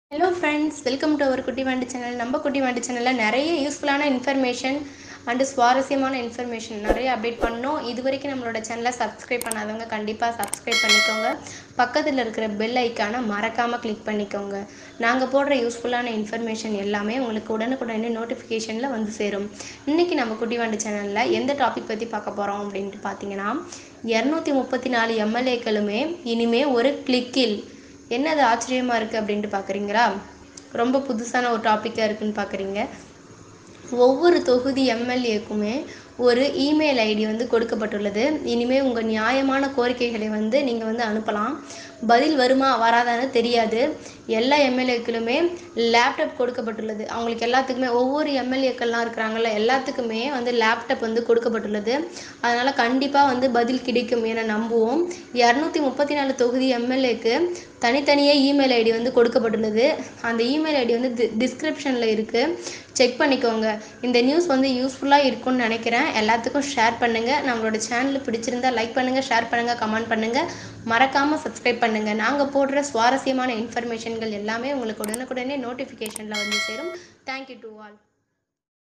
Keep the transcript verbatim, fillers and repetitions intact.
Hello friends, welcome to our குட்டி வாண்டி channel. நம்ம குட்டி வாண்டி சேனலில் நிறைய யூஸ்ஃபுல்லான இன்ஃபர்மேஷன் அண்டு சுவாரஸ்யமான இன்ஃபர்மேஷன் நிறைய அப்டேட் பண்ணோம். இது வரைக்கும் நம்மளோட சேனலை சப்ஸ்கிரைப் பண்ணாதவங்க கண்டிப்பாக சப்ஸ்கிரைப் பண்ணிக்கோங்க. பக்கத்தில் இருக்கிற பெல் ஐக்கானை மறக்காமல் கிளிக் பண்ணிக்கோங்க. நாங்கள் போடுற யூஸ்ஃபுல்லான இன்ஃபர்மேஷன் எல்லாமே உங்களுக்கு உடனுக்குடனே நோட்டிஃபிகேஷனில் வந்து சேரும். இன்றைக்கி நம்ம குட்டி வாண்டி சேனலில் எந்த டாபிக் பற்றி பார்க்க போகிறோம் அப்படின்ட்டு பார்த்தீங்கன்னா, இரநூத்தி முப்பத்தி நாலு எம்எல்ஏக்களுமே இனிமேல் ஒரு கிளிக்கில். என்னது ஆச்சரியமாக இருக்குது அப்படின்ட்டு பார்க்குறீங்களா? ரொம்ப புதுசான ஒரு டாப்பிக்காக இருக்குதுன்னு பார்க்குறீங்க. ஒவ்வொரு தொகுதி எம்எல்ஏக்குமே ஒரு இமெயில் ஐடி வந்து கொடுக்கப்பட்டுள்ளது. இனிமேல் உங்கள் நியாயமான கோரிக்கைகளை வந்து நீங்கள் வந்து அனுப்பலாம். பதில் வருமா வராதான்னு தெரியாது. எல்லா எம்எல்ஏக்களுமே லேப்டாப் கொடுக்கப்பட்டுள்ளது. அவங்களுக்கு எல்லாத்துக்குமே ஒவ்வொரு எம்எல்ஏக்கள்லாம் இருக்கிறாங்கல்ல, எல்லாத்துக்குமே வந்து லேப்டாப் வந்து கொடுக்கப்பட்டுள்ளது. அதனால் கண்டிப்பாக வந்து பதில் கிடைக்கும் என நம்புவோம். இரநூத்தி முப்பத்தி நாலு தொகுதி எம்எல்ஏக்கு தனித்தனியே இமெயில் ஐடி வந்து கொடுக்கப்பட்டுள்ளது. அந்த இமெயில் ஐடி வந்து டி டிஸ்கிரிப்ஷனில் இருக்குது, செக் பண்ணிக்கோங்க. இந்த நியூஸ் வந்து யூஸ்ஃபுல்லாக இருக்கும்னு நினைக்கிறேன். எல்லாத்துக்கும் ஷேர் பண்ணுங்கள். நம்மளோட சேனல் பிடிச்சிருந்தா லைக் பண்ணுங்கள், ஷேர் பண்ணுங்கள், கமெண்ட் பண்ணுங்கள். மறக்காமல் சப்ஸ்கிரைப் பண்ணுங்கள். நாங்கள் போடுற சுவாரஸ்யமான இன்ஃபர்மேஷன்கள் எல்லாமே உங்களுக்கு உடனுக்குடனே நோட்டிஃபிகேஷனில் வந்து சேரும். Thank you to all.